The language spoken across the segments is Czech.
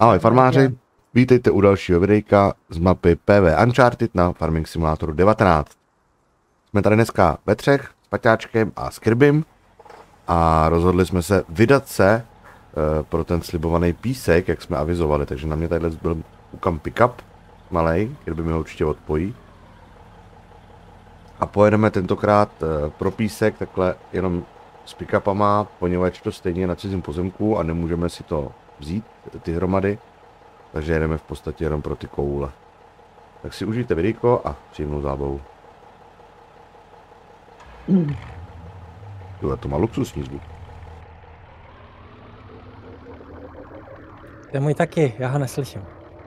Ahoj farmáři, vítejte u dalšího videjka z mapy PV Uncharted na Farming Simulatoru 19. Jsme tady dneska ve třech s Paťáčkem a s Kirbym a rozhodli jsme se vydat se pro ten slibovaný písek, jak jsme avizovali, takže na mě tadyhle byl ukam pickup malej, Kirby mi ho určitě odpojí. A pojedeme tentokrát pro písek takhle jenom s pickupama, poněvadž to stejně je na cizím pozemku a nemůžeme si to vzít, ty hromady. Takže jedeme v podstatě jenom pro ty koule. Tak si užijte videjko a příjemnou zábavu. Tohle to má luxusní zvuk. To je můj taky, já ho neslyším.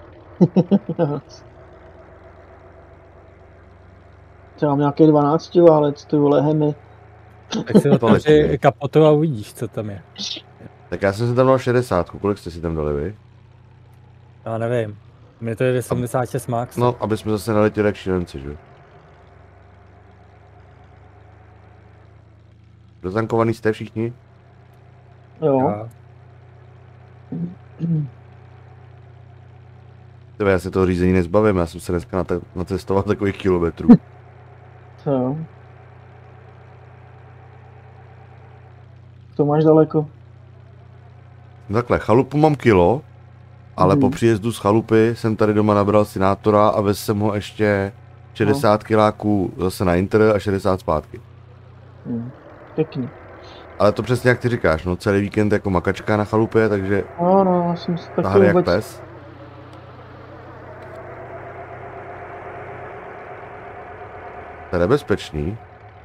Já mám nějaký 12 válec, ty vole, hemy. Tak si otevři kapotu a uvidíš, co tam je. Tak já jsem si tam dal 60, kolik jste si tam dali vy? Já nevím, mě to je 76 max. No, aby jsme zase naletěli jak šílenci, že? Dotankovaný jste všichni? Jo. Tebe, já se toho řízení nezbavím, já jsem se dneska nacestoval takových kilometrů. Jo. To máš daleko. Takhle, chalupu mám kilo, ale po příjezdu z chalupy jsem tady doma nabral synátora a vezl jsem ho ještě 60 kiláků zase na Inter a 60 zpátky. Pěkně. Ale to přesně jak ty říkáš, no celý víkend jako makačka na chalupě, takže No, já jsem si taky tahli jak vůbec... pes. To je nebezpečný.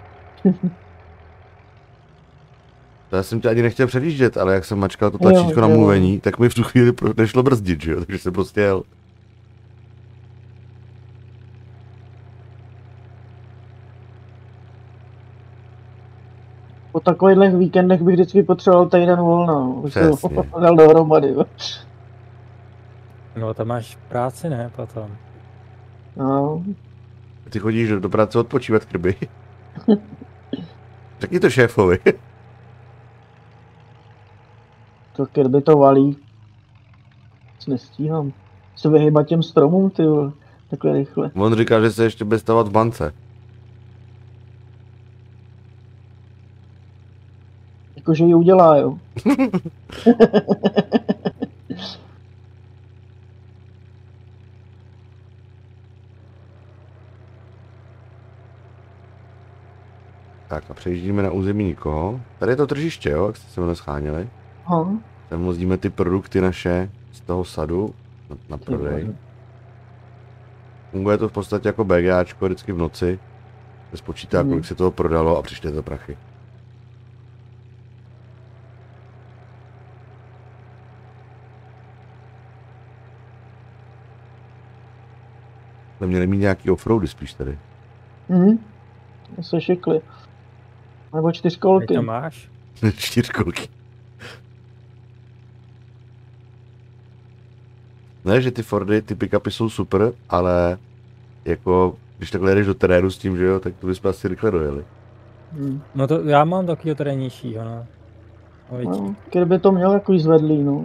To já jsem tě ani nechtěl předjíždět, ale jak jsem mačkal to tlačítko na mluvení, tak mi v tu chvíli nešlo brzdit, že jo, takže jsem prostě jel. Po takovýchhle víkendech bych vždycky potřeboval týden volna. Přesně. Dal dohromady. No to máš práci, ne, potom. No. Ty chodíš do práce odpočívat, Kirby. Řekni to šéfovi. To Kirby to valí. Nestíhám. Se vyhybat těm stromům, ty vole. Takhle rychle. On říká, že se ještě bude stavat v bance. Jakože ji udělá, jo. Tak a přejíždíme na území nikoho. Tady je to tržiště, jo, jak jste se mnou scháněli. Aha. Tam vozíme ty produkty naše z toho sadu na prodej. Funguje to v podstatě jako BGAčko vždycky v noci. Se spočítá, kolik se toho prodalo a přišly to prachy. To měli mít nějaký offroady spíš tady. Se šikli. Nebo 4kolky. Jak to máš? 4kolky. Ne, že ty Fordy, ty pickupy jsou super, ale jako, když takhle jdeš do terénu s tím, že jo, tak to bychom asi rychle dojeli. No to já mám takovýho terénnějšího, no. No, Kirby to měl jako zvedlý, no.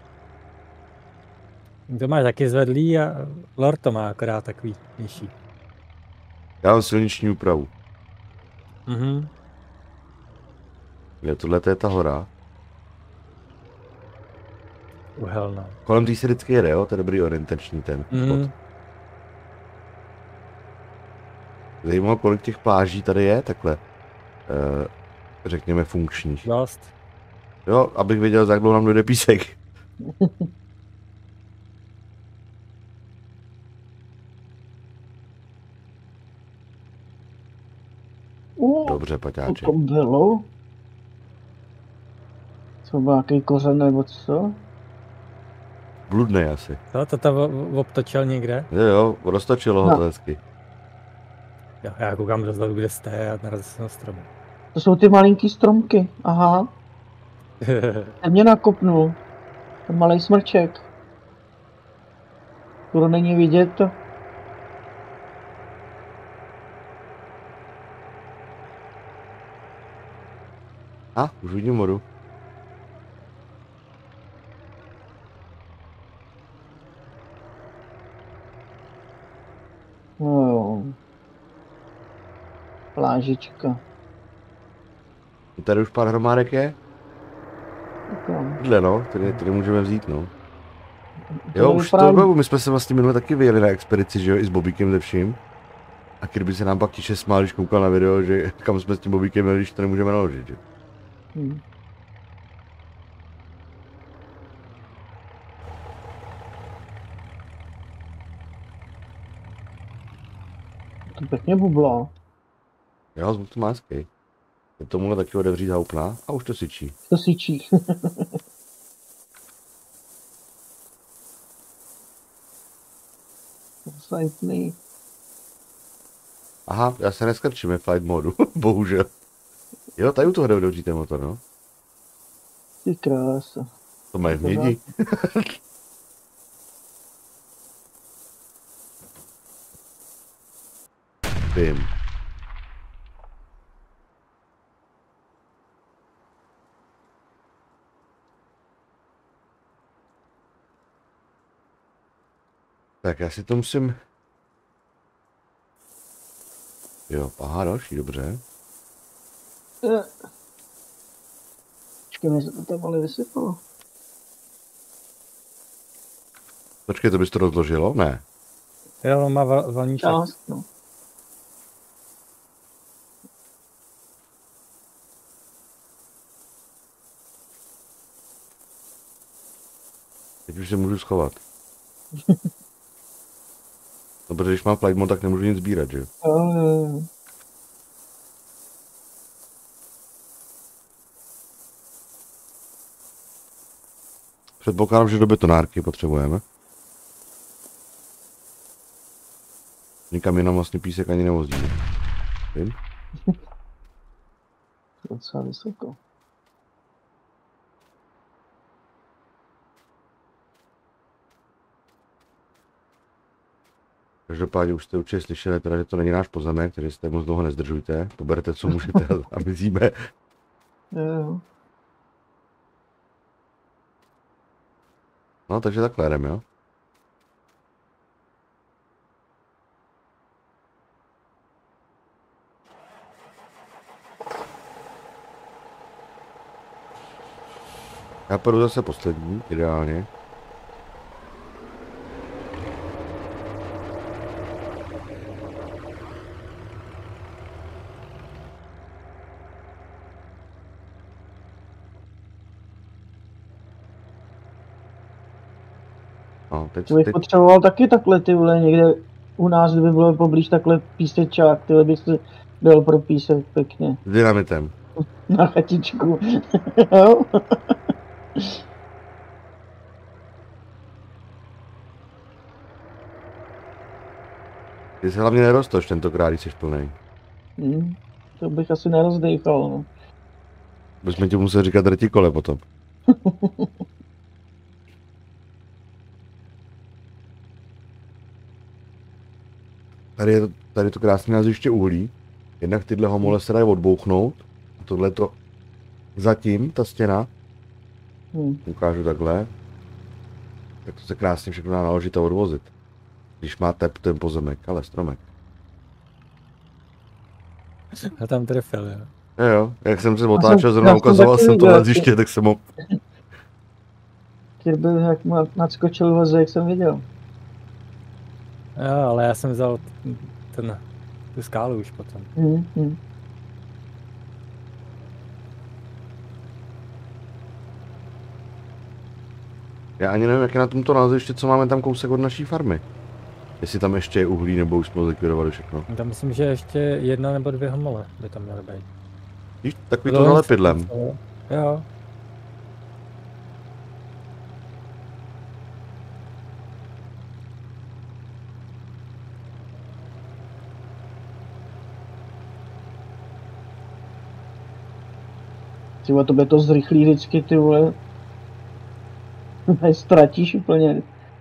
To máš taky zvedlý a Lord to má akorát takový nižší. Já mám silniční úpravu. Je, tohle je ta hora. Uhelná. Kolem tý se vždycky jede, jo? To je dobrý orientační ten spot. Zajímalo, kolik těch pláží tady je, takhle, řekněme, funkčních. Dost. Jo, abych věděl, za jak dlouho nám dojde písek. Dobře, Paťáče. To bylo? Co byl nějaký kořen nebo co? Bludnej asi. To tam obtočil někde? Jo, roztočilo ho to hezky. Jo, já koukám dozadu, kde jste a narazil jsem na stromu. To jsou ty malinký stromky, aha. Ten mě nakopnul. Ten malej smrček. To není vidět. Už vidím vodu. Plážička. Tady už pár hromádek je? Takhle. Tohle no, tady můžeme vzít no. Jo, Tohle už vypadá- to bylo, my jsme se vlastně minule taky vyjeli na expedici, že jo, i s Bobíkem ze vším. A Kirby se nám pak tiše smál, když koukal na video, že kam jsme s tím Bobíkem jeli, když to nemůžeme naložit, že? Hm. To pěkně bublá. Jo, zvuk to má hezký. Je tomuhle taky odevřít houpna a už to syčí. To syčí. Sajtný. Aha, já se neskrčím ve flight modu, bohužel. Jo, tady u toho jde otevřít ten motor, no. Ty krása. To mají v mědi. Bim. Tak já si to musím... Jo, aha, další, dobře. Počkej, mi se to tam ale vysypalo. Počkej, to bys to rozložilo? Ne. Jo, má vaníček. Část, no. Teď už se můžu schovat. No, protože když mám flight mode, tak nemůžu nic sbírat, že jo? Jo. Předpokládám, že do betonárky potřebujeme. Nikam jinam vlastně písek ani nevozíme. Vím? Docela vysoko. Každopádně už jste určitě slyšeli, teda, že to není náš pozemek, takže jste moc dlouho nezdržujte. Poberte, co můžete a mizíme. Jo. No, takže takhle jdem, jo? Já půjdu zase poslední, ideálně. No, To bych potřeboval taky takhle, ty vole, někde u nás, kdyby bylo poblíž takhle písečák, tyhle bych si dal pro písek pěkně. S dynamitem. Na chatičku. Jo? Ty se hlavně neroztoč tentokrát, když jsi plnej. To bych asi nerozdejchal, no. Bychom ti museli říkat retikole potom. Tady je to krásné názviště uhlí. Jednak tyhle homole se dají odbouchnout. A tohle to zatím, ta stěna, ukážu takhle, tak to se krásně všechno dá naložit a odvozit. Když má tep ten pozemek, ale stromek. A tam trefil, jo. Jo, jak jsem se otáčel, zrovna ukazoval jsem to názviště, tak jsem ho... Kirby, jak mu nadskočil vozek, jak jsem viděl. Jo, ale já jsem vzal tu skálu už potom. Já ani nevím, jak je na tomto názviště, co máme tam kousek od naší farmy. Jestli tam ještě je uhlí, nebo už jsme zlikvidovali všechno. Tam myslím, že ještě 1 nebo 2 homole by tam měly být. Víš, takový to nalepidlem. Jo. Ty vole, tobě to zrychlí vždycky, ty vole. Ztratíš úplně.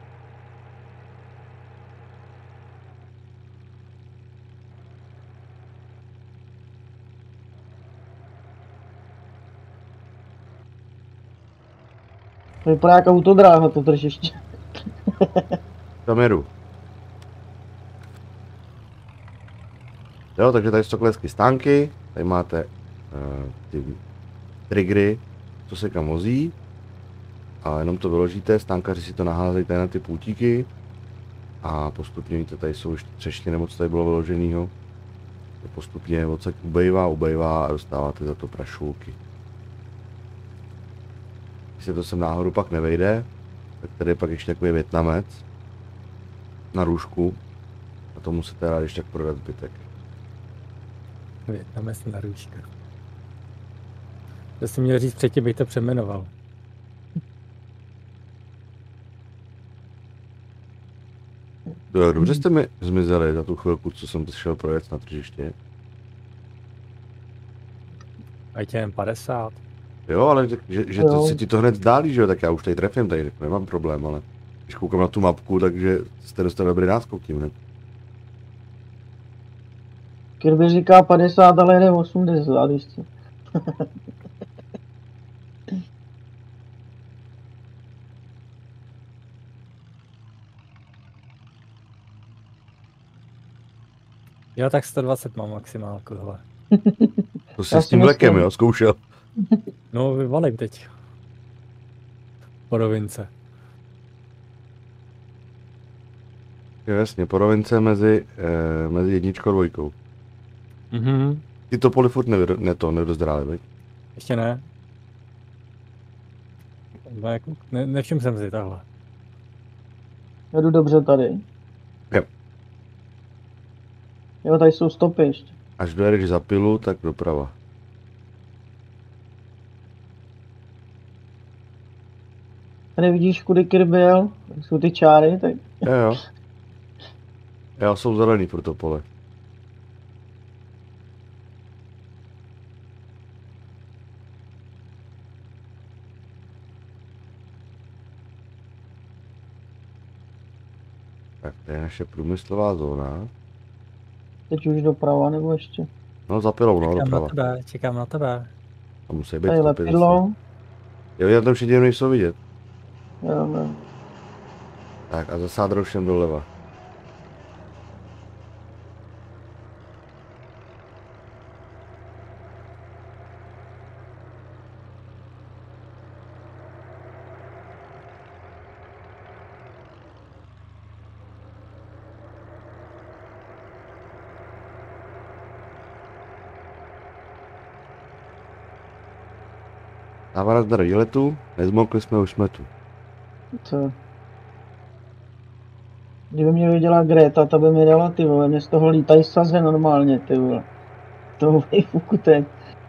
To vypadá jak autodráha to tržiště. Tam jedu. Jo, takže tady jsou takhle hezky stánky, tady máte ty triggery, co se kam vozí. A jenom to vyložíte, stánkaři si to naházejí tady na ty půtíky. A postupně, víte, tady jsou ještě třešně, nebo co tady bylo vyloženého. Postupně odsaď ubejvá a dostáváte za to prašulky. Když se to sem náhodou pak nevejde, tak tady je pak ještě takový Vietnamec na růžku. A to musíte rád ještě tak prodat zbytek. Vietnamec na růžka. To jsi měl říct předtím, bych to přejmenoval. Dobře jste mi zmizeli za tu chvilku, co jsem šel projet na tržiště. A tě jen 50. Jo, ale že to, si ti to hned zdálí, že jo, tak já už tady trefím, tady nemám problém, ale když koukám na tu mapku, takže jste dostali dobrý náskok tím hned. Kirby říká 50, ale jde 80, víš co. Jo, tak 120 mám maximálku, hele. To jsi s tím vlekem, jo, zkoušel. No, vyvalím teď. Po rovince. Jo, jasně, po rovince mezi jedničkou a dvojkou. Mhm. Ty to poli furt nedozráli, veď? Ještě ne. No, jako, nevšiml jsem si takhle. Jedu dobře tady. Jo. Jo, tady jsou stopy ještě. Až dojedeš za pilu, tak doprava. Tady vidíš, kudy Kirby jel? Jsou ty čáry, tak... Jo. Jo, jsou zelený pro to pole. Tak, to je naše průmyslová zóna. Teď už doprava, nebo ještě? No, za pilou, no, doprava. Čekám na tebe. A musí být Tady stopy lepidlo. zase. Jo, já tam všichni nejsou vidět. Jo, no. Tak a za sádroušem doleva. Dává nás na výletu, nezmokli jsme, už jsme tu. Co? Kdyby mě viděla Greta, ta by mi dala, ty vole, mě z toho lítají saze normálně, ty vole. To je fukutek.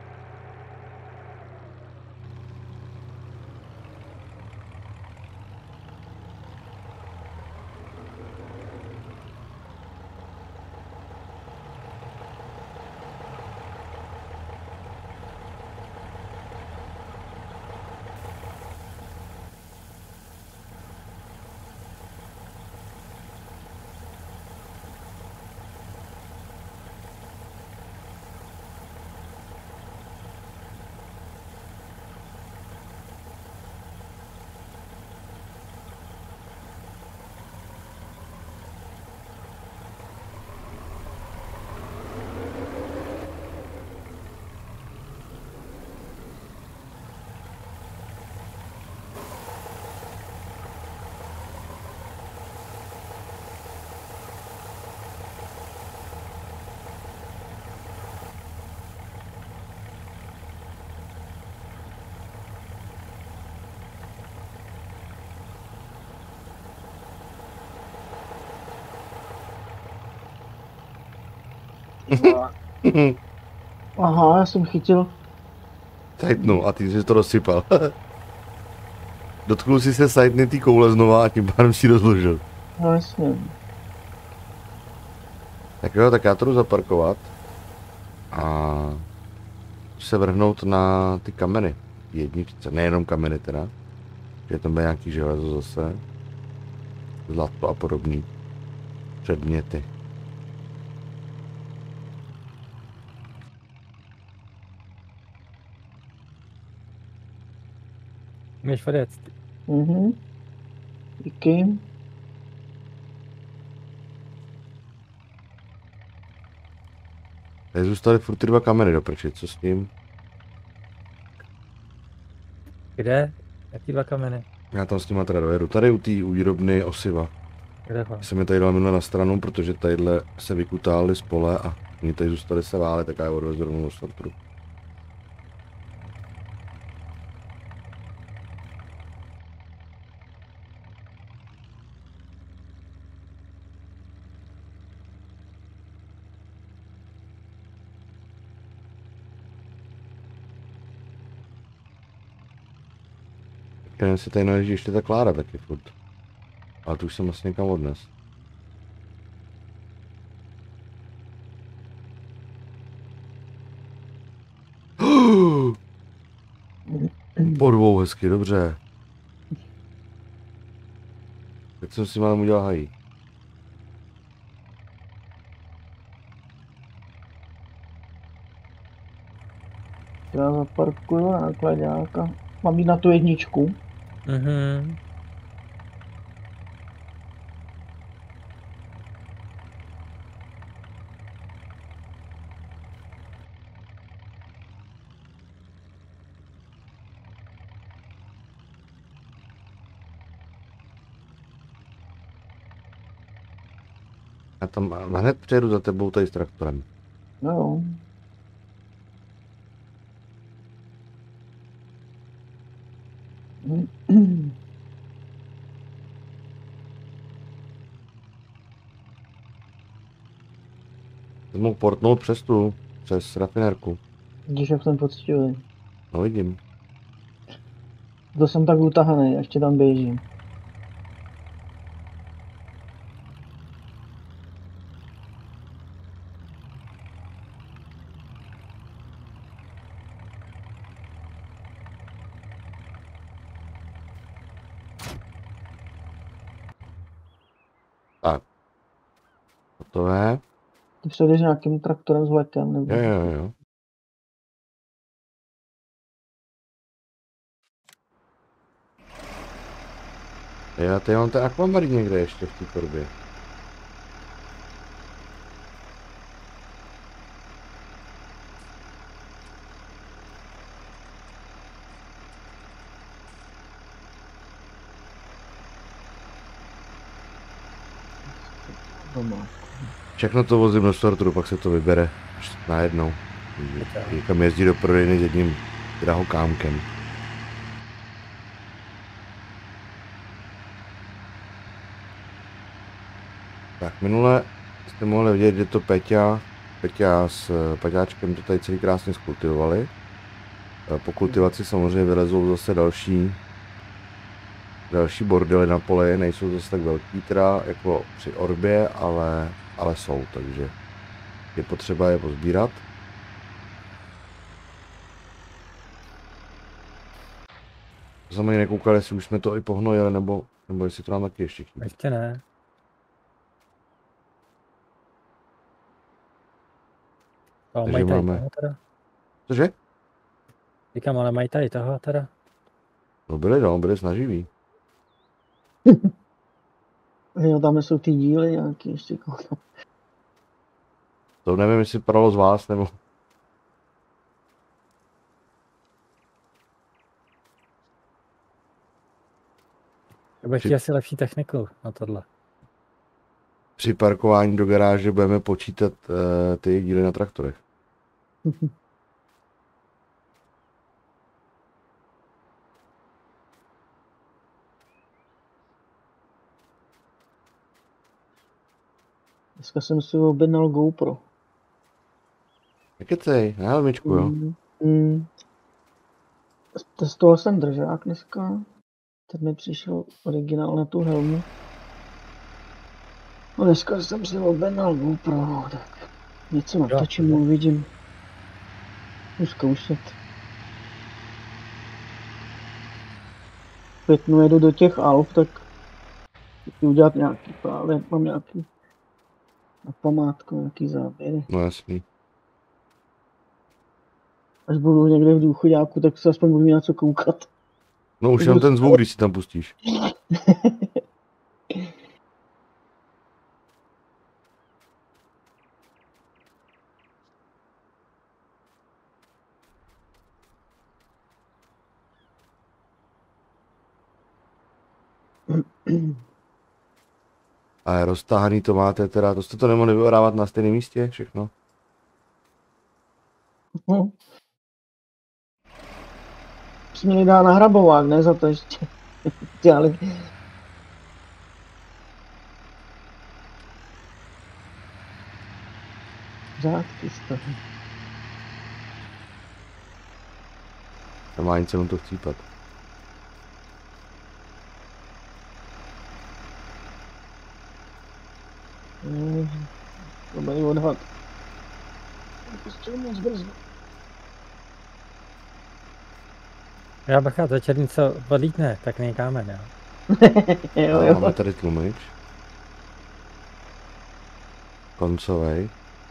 Aha, já jsem chytil. Sajtnu a ty jsi to rozsypal. Dotknul si se sajtny té koule znova a tím pádem si rozložil. No jasně. Tak jo, tak já to jdu zaparkovat. A se vrhnout na ty kameny. Jedničce, nejenom kameny teda. Že tam bude nějaký železo zase. Zlato a podobný předměty. Můžeš odjet. Mhm. Díky. Tady zůstaly furt ty 2 kameny do prči, co s tím? Kde? Jaký 2 kameny? Já tam s nima teda dojedu. Tady u té výrobny osiva. Kde ho? Jsem je tady dal minule na stranu, protože tadyhle se vykutály z pole a oni tady zůstali se válet, tak já je odvezu rovnou do sortru. Když si tady naleží ještě ta Klára taky furt. Ale tu už jsem asi někam odnes. Po 2 hezky, dobře. Teď jsem si málem udělal hají. Já zaparkuju na nákladáka. Mám jít na tu jedničku. Mhm. Já tam hned přejdu za tebou tady s traktorem. No jo. Jsi mohl portnout přes rafinérku. Vidíš, jak jsem poctivý. No vidím. To jsem tak utahaný, ještě tam běžím. Tak. Hotové. Ty předeš nějakým traktorem s vlekem, nebo? Jo. Já tady mám ten akvamarín někde ještě v té korbě. Doma. Všechno to vozím do sortru, pak se to vybere najednou. Někam jezdí do prodejny s jedním drahokámkem. Tak minule jste mohli vidět, že to Peťa s Paťáčkem to tady celý krásně skultivovali. Po kultivaci samozřejmě vylezou zase další bordely na poli, nejsou zase tak velký teda jako při orbě, ale jsou, takže je potřeba je pozbírat. To jsem ani nekoukal, jestli už jsme to i pohnojili, nebo jestli to nám taky ještě chybí. Ještě ne. Ale mají tady toho teda? Cože? Říkám, ale mají tady toho teda? No byli snaživí. Jo, tam jsou ty díly nějaký ještě koukám. To nevím, jestli pralo z vás, nebo... Bude chtít asi lepší techniku na tohle. Při parkování do garáže budeme počítat ty díly na traktorech. Dneska jsem si objednal GoPro. Nekecej, na helmičku, jo? Testoval jsem držák dneska. Teď mi přišel originál na tu helmu. No dneska jsem si objednal GoPro, no, tak něco natočím, uvidím. Můžu zkoušet. Pětnu jedu do těch Alp, tak chci udělat nějaký právě, mám nějaký na památku, nějaký záběry. No jasný. Až budu někde v důchodáku, tak se aspoň budu mít na co koukat. No už jenom ten zvuk, když si tam pustíš. A je roztáhaný to máte teda, to jste to nemohli vyorávat na stejném místě všechno? Jsi měli dát na hrabovák, ne za to ještě dělali. Řádky z toho. Nemá nic jenom to chcípat. Dobrý odhad. Pustil moc brzo. Já bacha, večer něco odlítne, tak nejkáme, jo. Jo. Máme tady tlumič. Koncovej.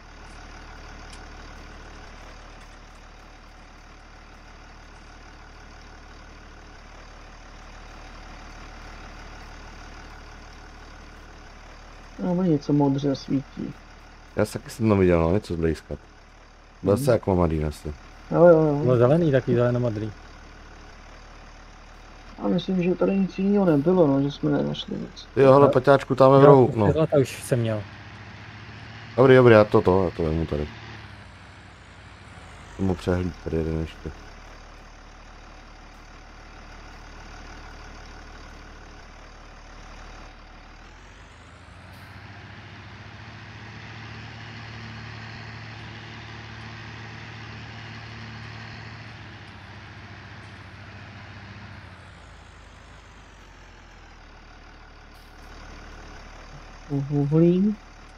No, něco modře svítí. Já taky jsem to viděl, no, něco zblízkat. Byl se akvamarine asi. Jo. Bylo zelený, takový zeleno-modrý. A myslím, že tady nic jiného nebylo, no, že jsme nenašli nic. Jo, hele, paťáčku, tam je v rohu, no. Zlata už jsem měl. Dobrý, já to vemu tady. Tomu přehlíd tady jeden ještě. Uhlí.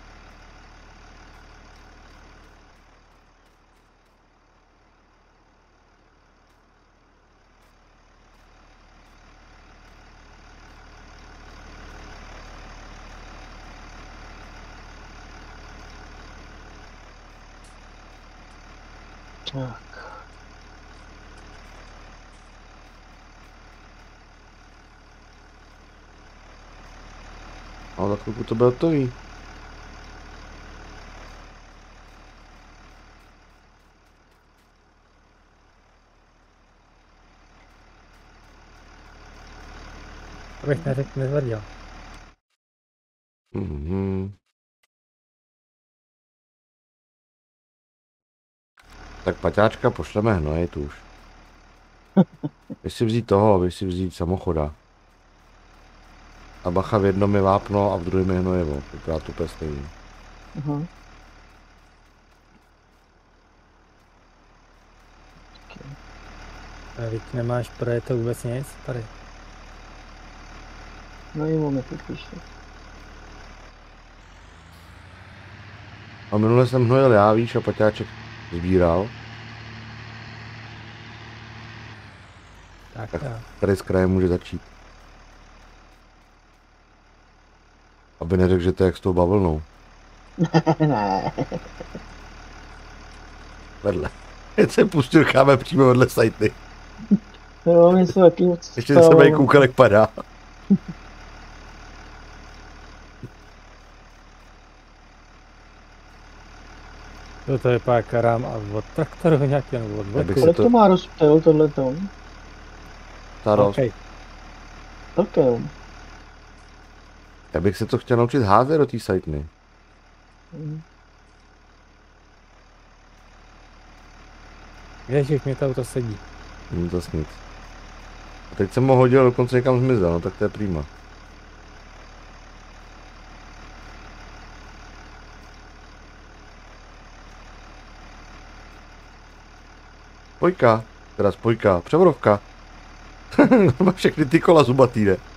Tak. Ale za chvilku to bylo hotový. To bych nezvrdil. Tak paťáčka pošleme hnoj, tu už. Běž si vzít toho, běž si vzít samochoda. A bacha, v jednom je vápno a v druhém je hnojivo. Vypadá to úplně stejný. Aha. A teď nemáš projeto vůbec nic tady. No i mi to píše. A minule jsem hnojil já, víš, a paťáček sbíral. Tak Tak jo. tady z kraje může začít. Aby neřekl, že to je jak s tou bavlnou. Ne. Vedle. Teď se pustil káme přímo vedle sajty. Jo, my se taky moc Ještě se tady koukal, jak padá. To je pak rám a od traktoru nějaký nebo od Já bych vleku. si Kolik to má rozptyl, tohleto? Starost. Okay. Velké, jo. Já bych se to chtěl naučit házet do té sajtny. Ježiš, mě to auto sedí. Zas nic. A teď jsem ho hodil, dokonce někam zmizel, no tak to je prima. Spojka, teda spojka, převodovka. Má všechny ty kola zubatý, ne?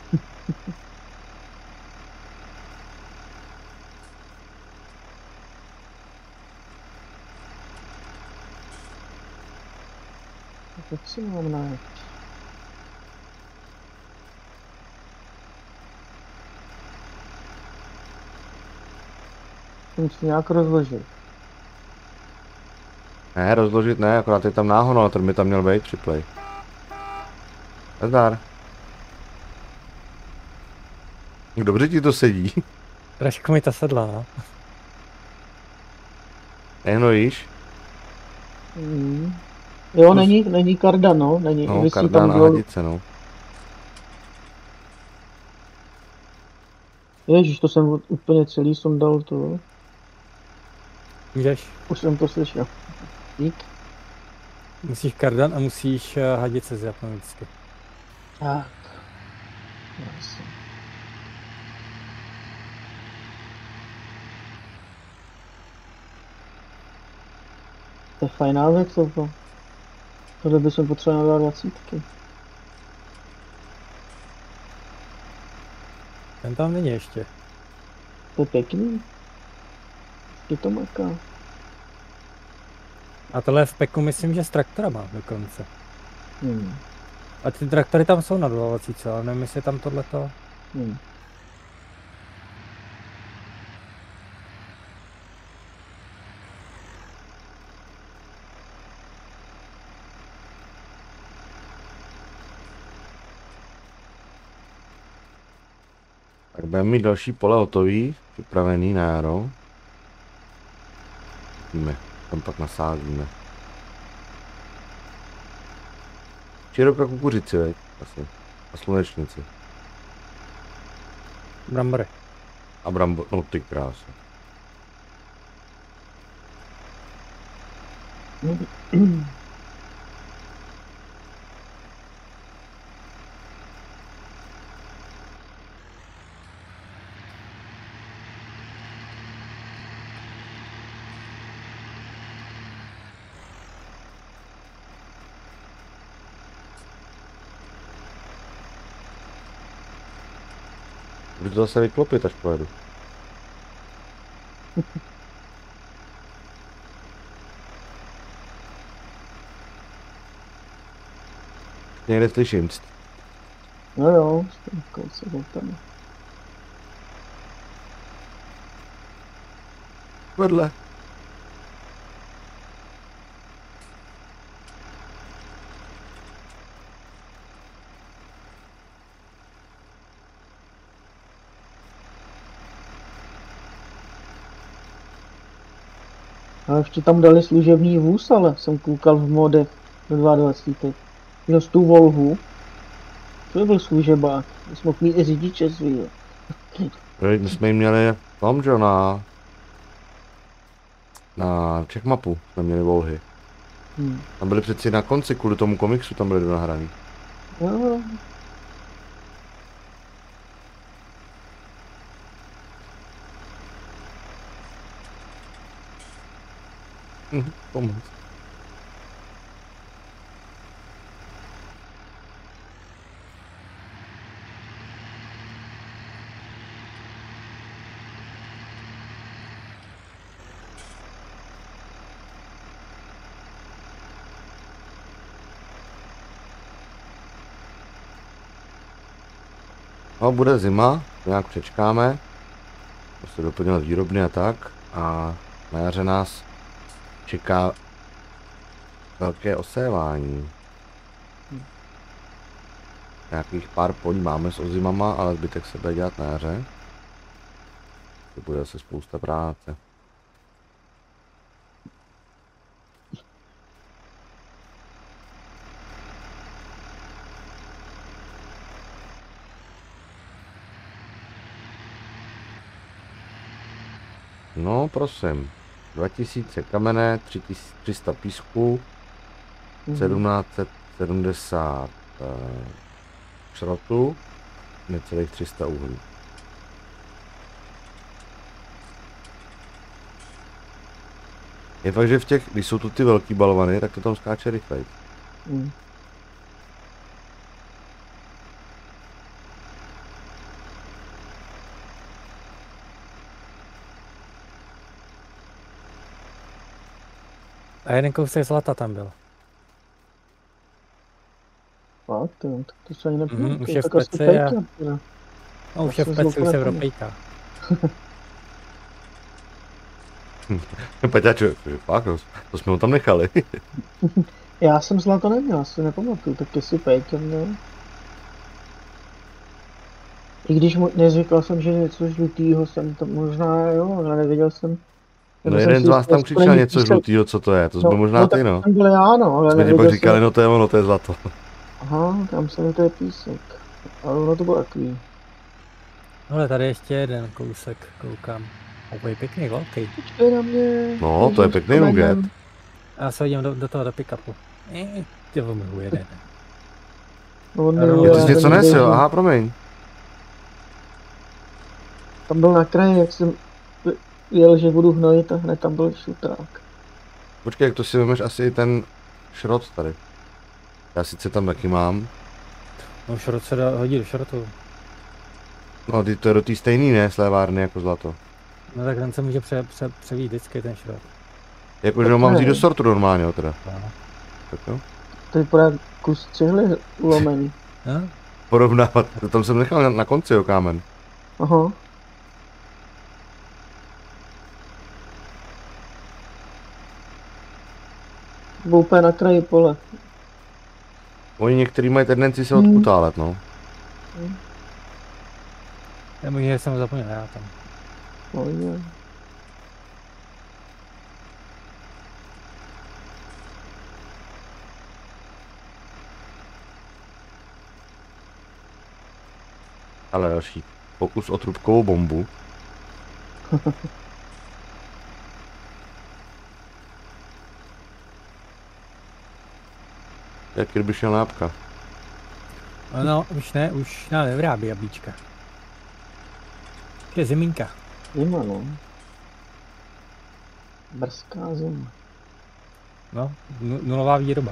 Tak si mám najít. Musím nějak rozložit. Ne, rozložit ne, akorát je tam náhon, ale ten by tam měl být připlej. Nazdar. Dobře ti to sedí. Trošku mi to sedla, no. Nehnojíš? Jo, není kardan, no, není. No, Vysí kardan tam a dolů. hadice, no. Ježíš, to jsem úplně celý sundal to. Můžeš. Už jsem to slyšel. Dík. Musíš kardan a musíš hadice z japonicky. Tak. Jasně. To je fajná věc, toto. Tohle bychom potřebovali na 20. Ten tam není ještě. To je pěkný. Je to maká. A tohle je v peku, myslím, že s traktorama dokonce. Hmm. A ty traktory tam jsou na 20, ale nevím, jestli tam tohleto. Hmm. Tak budeme mít další pole hotový, připravený na jaro. Vidíme, tam pak nasázíme. Široká kukuřici, veď? Asi. A slunečnici. Brambory. A brambo, no ty krása. Budu to zase vyklopit, až pojedu. Někde slyším. No jo, kousek od tam. Vedle. A ještě tam dali služební vůz, ale jsem koukal v modech do 22. Měl tu Volvu. To byl služebák. Jsme mohl mít i řidiče svýho. My jsme ji měli tam, že na Checkmapu jsme měli Volhy. Tam byli přeci na konci, kvůli tomu komiksu tam byli nahraný. Jo. Pomoc. No, bude zima, nějak přečkáme. Prostě doplňovat výrobny a tak. A na jaře nás čeká velké osévání. Nějakých pár polí máme s ozimama, ale zbytek se bude dělat na jaře. To bude zase spousta práce. No, prosím. 2000 kamene, 3300 písku, 1770 šrotu, necelých 300 uhlí. Je fakt, že v těch, když jsou tu ty velký balvany, tak to tam skáče rychleji. A jeden kousek zlata tam byl. Fakt, jo, tak to se ani nepůjde. Už je v peci a... No, už je v peci, už se propejká. Peťačo, fakt, to jsme ho tam nechali. Já jsem zlato neměl, asi nepamatuju, tak jestli Péťa měl. I když neříkal jsem, že něco žlutýho jsem to možná, jo, ale nevěděl jsem. No jeden z vás tam křičel něco žlutýho, co to je, to jsme možná ty, no. Tam byl já, no, ale jsme ti pak říkali, no to je ono, to je zlato. to je zlato. Aha, tam se mi to je písek. Ale ono to bylo takový. Ale tady ještě jeden kousek, koukám. Úplně pěkný, velký. Počkej na mě. No, to je pěkný kamenem. nuget. Já se hodím do toho, do pick-upu. Ty mi ujede. No, No, nevím, No, ty já jsi to něco nesil, neběžím. aha, promiň. Tam byl na kraji, jak jsem jel, že budu hnojit a hned tam byl šutrák. Počkej, jak to si vemeš asi i ten šrot tady. Já sice tam taky mám. No šrot se hodí do šrotu. No, ty to je do té stejný, ne, slévárny jako zlato. No tak ten se může převít vždycky ten šrot. Jakože ho mám vzít do sortu normálně, jo, teda. No. Tak jo. To vypadá jak kus cihly ulomený. No? Porovnávat, to tam jsem nechal na konci, jo, kámen. Aha. Byl úplně na kraji pole. Oni některý mají tendenci se odkutálet, no. Já možná, že jsem ho zapomněl, já tam. Pojď. Ale další pokus o trubkovou bombu. Jak kdyby šel nápka. No, už nevyrábí jablíčka. Je zimínka. Zima, no. Brzká zima. No, nulová výroba.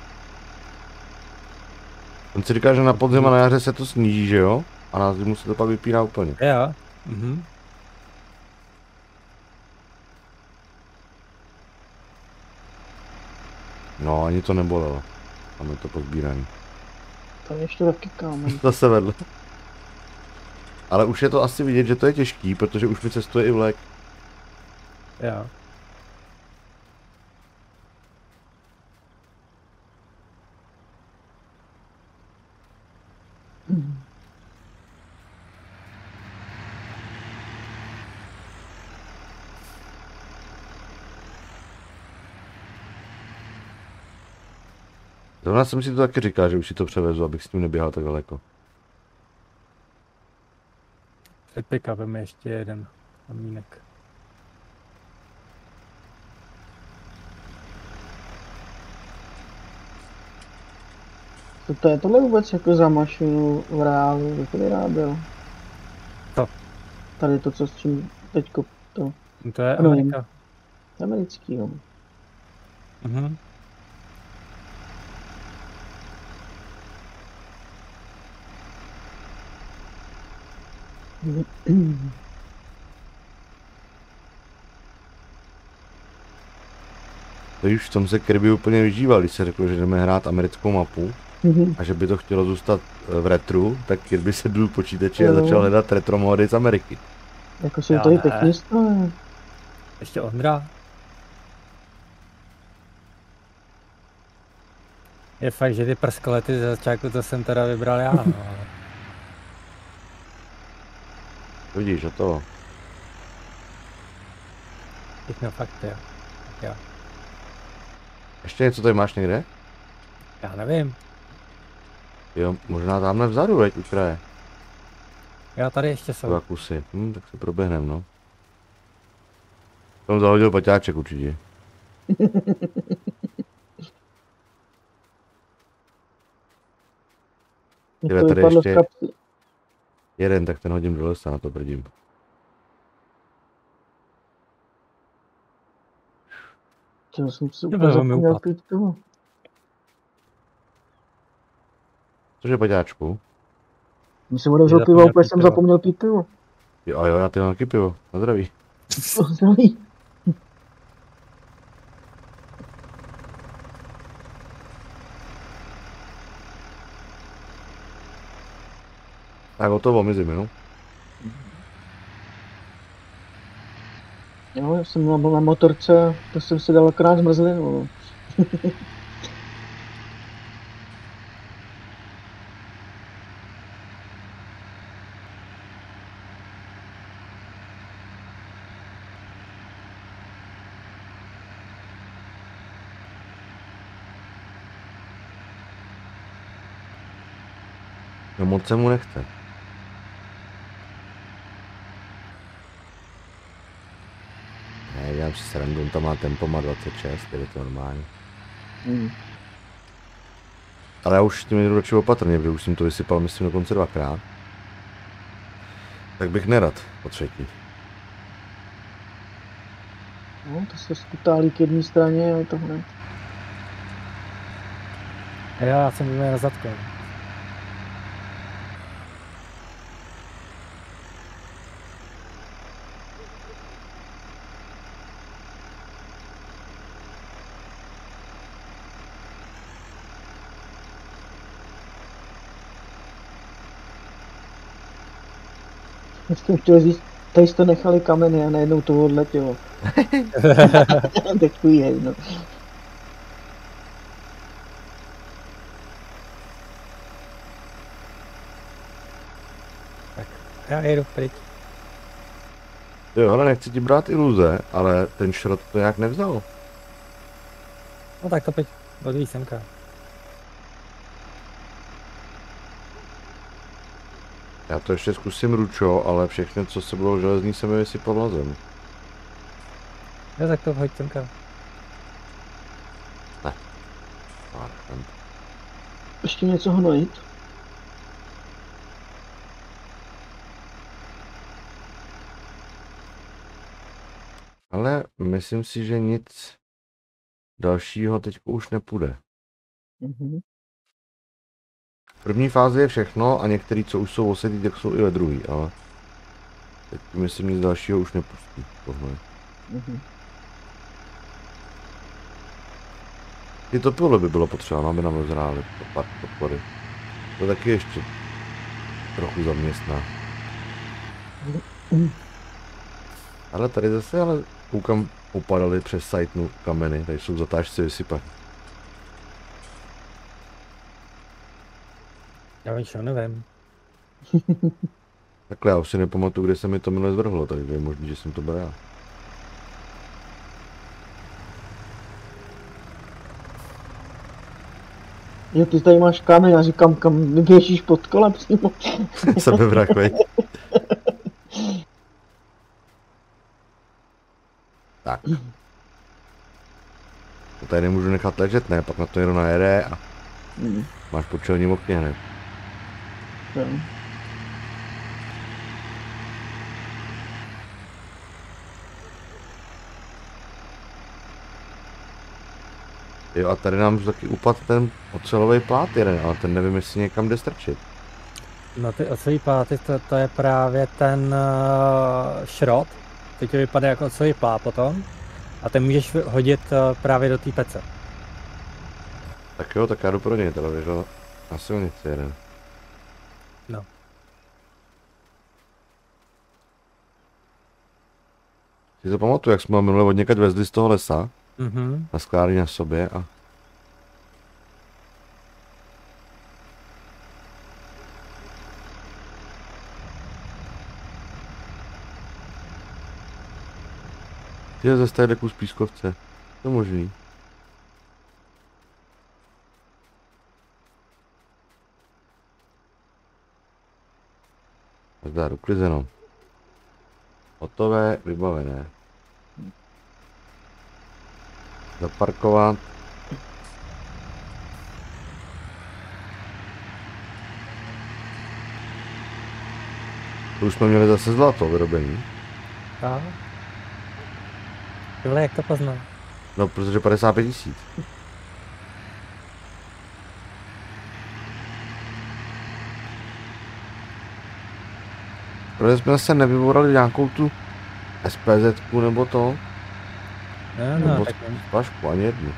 On si říká, že na podzim a na jaře se to sníží, že jo? A na zimu se to pak vypírá úplně. Jo. Mhm. No, ani to nebolelo. Máme to pozbírání. Tam ještě taky kámen. Zase vedle. Ale už je to asi vidět, že to je těžký, protože už mi cestuje i vlek. Jo. Zrovna jsem si to taky říkal, že už si to převezu, abych s tím neběhal tak daleko. Před pick-upem ještě jeden kamínek. Co to je tohle vůbec jako za mašinu v reálu, kdo to vyráběl? Co? Tady to, co s čím teďko to No to je Ano. Amerika. americký, jo. Mhm. To už v tom se Kirby úplně vyžíval, když se řeklo, že jdeme hrát americkou mapu a že by to chtělo zůstat v retru, tak Kirby se dul počítači a Jo. začal hledat retro mody z Ameriky. Jako jsou Já tady ne. pěkný stroje. Ještě Ondra. Je fakt, že ty prskolety ze začátku to jsem teda vybral já, no. Ale Vidíš, a to. teď no fakt, jo. Tak jo. Ještě něco tady máš někde? Já nevím. Jo, možná tamhle vzadu, veď, u kraje. Já tady ještě jsou. Dva kusy. Tak se proběhnem, no. Tam zahodil paťáček určitě. Mě Tyhle, to tady vypadlo z ještě- kapsy. Jeden, tak ten hodím do lesa, na to brdím. Čeho jsem si Ty úplně velmi zapomněl upad. pít pivo. Cože paťáčku? Když jsem odevřel Mě pivo, zapomněl úplně pít jsem pivo. zapomněl pít pivo. Jo, a jo, já ty mám taky pivo. Na zdraví. Zdraví. Tak hotovo, mizím, jo? Jo, já jsem byl na motorce, to jsem si dal akorát zmrzlinu. No. No moc se mu nechce. dělám si srandu, on tam má tempo, má 26, je to normálně. Ale já už s tím jdu radši opatrně, protože už jsem to vysypal, myslím, dokonce 2krát. Tak bych nerad po třetí. No, to se skutálí k jedné straně a je to hned. Já jsem byl na zadku. Já jsem chtěl říct, tady jste nechali kameny a najednou to odletělo. Takový je, no. Tak, já jedu pryč. Jo, ale nechci ti brát iluze, ale ten šrot to nějak nevzal. No tak to pojď, odvíj semka. Já to ještě zkusím ručo, ale všechno, co se bylo železný, se mi vysypalo na zem. Jo, tak to hoď semka. Ještě něco hnojit? Ale myslím si, že nic dalšího teď už nepůjde. V první fázi je všechno a některý, co už jsou osetí, tak jsou i ve druhý, ale teď myslím, nic dalšího už nepustí. I to pole by bylo potřeba, aby nám rozhráli pár podpory. To taky ještě trochu zaměstná. Ale tady zase, ale koukám, upadaly přes sajtnu kameny, tady jsou zatáčci vysypané. Já víš, nevím. Takhle, já už si nepamatuju, kde se mi to minule zvrhlo, takže je možný, že jsem to byl já. Jo, ty tady máš kamen, já říkám, kam běžíš pod kolem přímo. Sebevrak, veď. Tak. To tady nemůžu nechat ležet, ne? Pak na to jenom najede a máš po čelním okně hned. Jo. Jo, a tady nám taky upadl ten ocelový plát jeden, ale ten nevím, jestli někam jde strčit. No ty ocelí pláty, to je právě ten šrot. Teď to vypadá jako ocelí plát potom. A ten můžeš hodit právě do té pece. Tak jo, tak já jdu pro něj, teda běžel na silnici jeden. No. Si to pamatuju, jak jsme ho minule od někať vezli z toho lesa. Mhm. Na skládání na sobě a... Tyhle zase tady jde kus pískovce. To je možný. Zdar, uklizeno. Hotové, vybavené. Zaparkovat. To už jsme měli zase zlato vyrobený. A? Tyhle, jak to poznal? No, protože 55 000. Protože jsme zase nevyborali nějakou tu SPZ nebo to. No, Nebo tak splašku, ani jednu.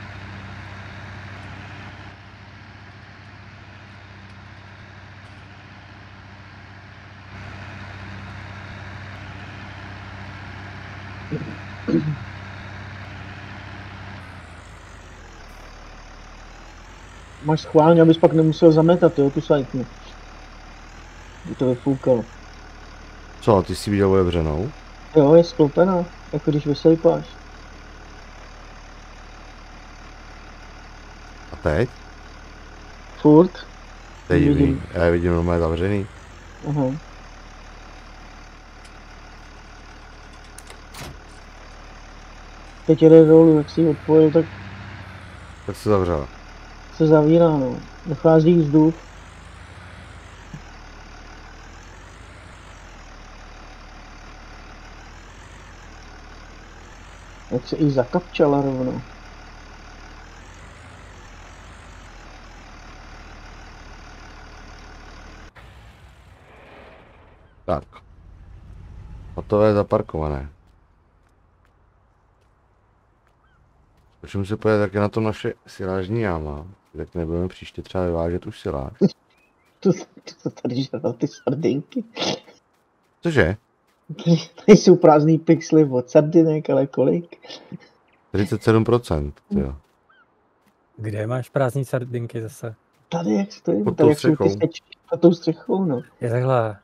Máš schválně, abys pak nemusel zametat, jo, tu sajtnu. By to vyfoukalo. Co, ty jsi viděl otevřenou? Jo, je sklopená, jako když vysejpáš. A teď? Furt. To je divný. Vidím. Já je vidím normálně zavřený. Aha. teď jede dolů, jak si ji odpojil, tak Tak se zavřela. se zavírá, no. Dochází vzduch. Jak se i zakapčala rovno. Tak. Hotové zaparkované. Počím se pojet taky na to naše silážní jáma. Tak nebudeme příště třeba vyvážet už siláž. To tady žral ty sardinky. Cože? Nejsou prázdný pixely od sardinek, ale kolik? 37%, jo. Kde máš prázdní sardinky zase? Tady jak stojím, Pod tady tou jak jsou ty střechou. stečky pod tou střechou, no. Je takhle.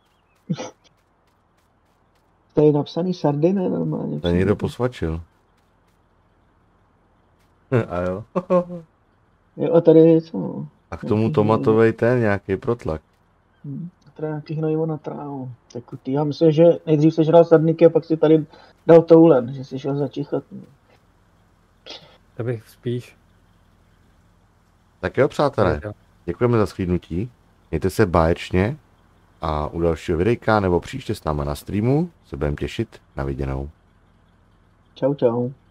Tady je napsaný sardiny normálně. To někdo posvačil. A jo. Jo, a tady je co, no. A k tomu tomatovej ten nějaký protlak. Tady nějaký hnojivo na trávu. Tekutý. Já myslím, že nejdřív sežral sardinky a pak si tady dal toulen, že si šel začíchat. To bych spíš. Tak jo, přátelé. Děkujeme za shlédnutí. Mějte se báječně a u dalšího videjka nebo příště s náma na streamu se budeme těšit. Na viděnou. Čau, čau.